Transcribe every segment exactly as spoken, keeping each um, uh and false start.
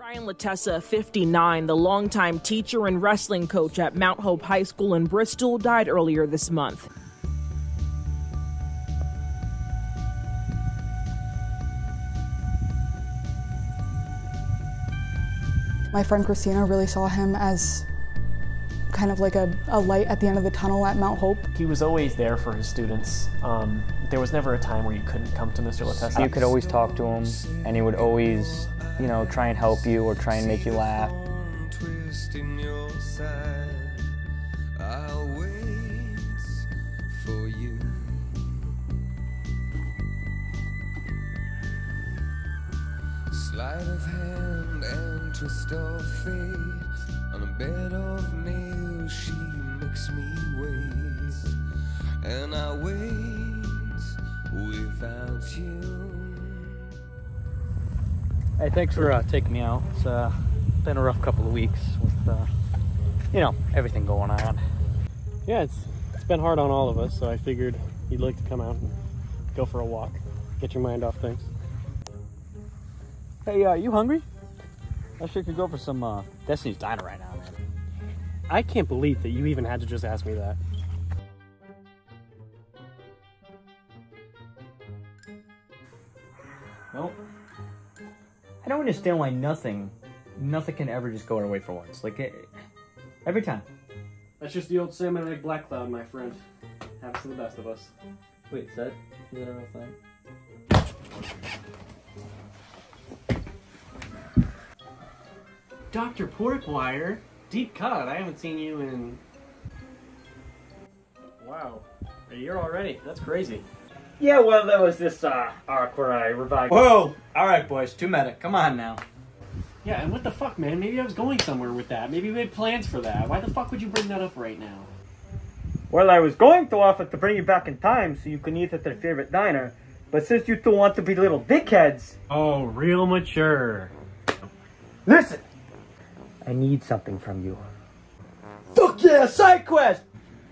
Brian Latessa, fifty-nine, the longtime teacher and wrestling coach at Mount Hope High School in Bristol, died earlier this month. My friend Christina really saw him as kind of like a, a light at the end of the tunnel at Mount Hope. He was always there for his students. Um, there was never a time where you couldn't come to Mister Latessa. You could always talk to him, and he would always, you know, try and help you or try and make you laugh. Sleight of hand and twist of fate. On a bed of nails she makes me wait, and I wait without you. Hey, thanks for uh, taking me out. It's uh, been a rough couple of weeks with, uh, you know, everything going on. Yeah, it's it's been hard on all of us, so I figured you'd like to come out and go for a walk, get your mind off things. Hey, uh, you hungry? I sure could go for some uh, Destiny's Diner right now, man. I can't believe that you even had to just ask me that. Well, I don't understand why nothing, nothing can ever just go our way for once. Like, it, every time. That's just the old salmonetic black cloud, my friend. Happens to the best of us. Wait, is that, is that a real thing? Doctor Porkwire, deep cut. I haven't seen you in... Wow, a year already. That's crazy. Yeah, well, there was this uh, arc where I revived... Whoa! Alright, boys, two medic. Come on now. Yeah, and what the fuck, man? Maybe I was going somewhere with that. Maybe we had plans for that. Why the fuck would you bring that up right now? Well, I was going to offer to bring you back in time so you can eat at their favorite diner, but since you two want to be little dickheads... Oh, real mature. Listen! I need something from you. Fuck yeah, side quest!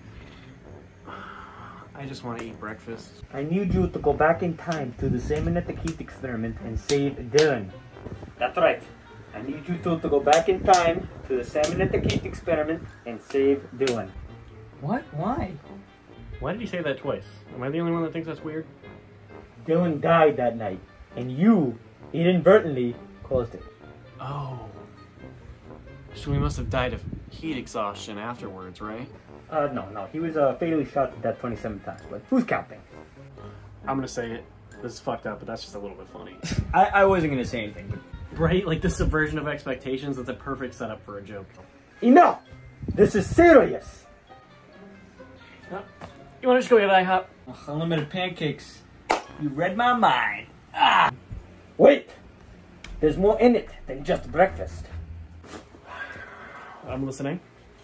I just want to eat breakfast. I need you to go back in time to the salmonetic heat experiment and save Dylan. That's right. I need you two to go back in time to the salmonetic heat experiment and save Dylan. What? Why? Why did you say that twice? Am I the only one that thinks that's weird? Dylan died that night, and you inadvertently caused it. Oh. So we must have died of heat exhaustion afterwards, right? Uh, no, no. He was uh, fatally shot to death twenty-seven times, but who's counting? I'm gonna say it. This is fucked up, but that's just a little bit funny. I, I wasn't gonna say anything. Right? Like the subversion of expectations, that's a perfect setup for a joke. Enough! This is serious! Oh, you wanna just go get IHOP? Unlimited pancakes. You read my mind. Ah! Wait! There's more in it than just breakfast. I'm listening.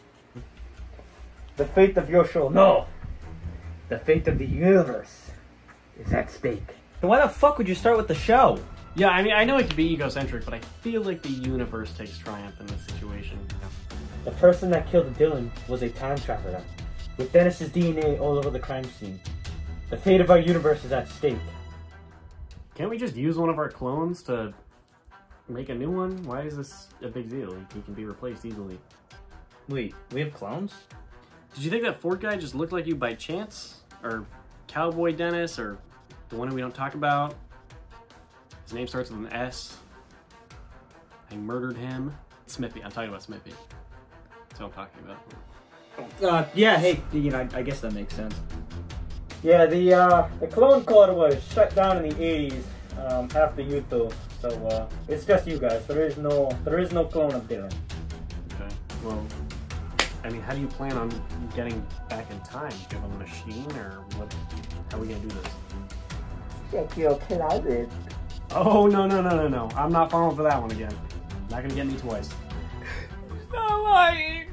The fate of your show, no! The fate of the universe is at stake. Then why the fuck would you start with the show? Yeah, I mean, I know it can be egocentric, but I feel like the universe takes triumph in this situation. The person that killed Dylan was a time traveler, with Dennis's D N A all over the crime scene. The fate of our universe is at stake. Can't we just use one of our clones to make a new one? Why is this a big deal? Like, he can be replaced easily. Wait, we have clones? Did you think that Ford guy just looked like you by chance? Or Cowboy Dennis? Or the one who we don't talk about? His name starts with an S. I murdered him. Smithy. I'm talking about Smithy. That's what I'm talking about. Uh, yeah, hey, you know, I, I guess that makes sense. Yeah, the uh, the clone code was shut down in the eighties um, after you two, so uh, it's just you guys. There is no there is no clone of Dylan. Okay. Well, I mean, how do you plan on getting back in time? Do you have a machine, or what? How are we gonna do this? Check your closet. Oh no no no no no! I'm not falling for that one again. Not gonna get me twice. Not lying.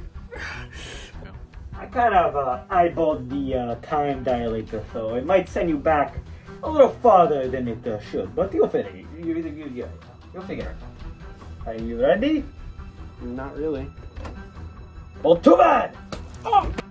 I kind of uh, eyeballed the uh, time dilator, so it might send you back a little farther than it uh, should, but you'll figure it. You, you, you, you, you'll figure it. Are you ready? Not really. Well, too bad! Oh!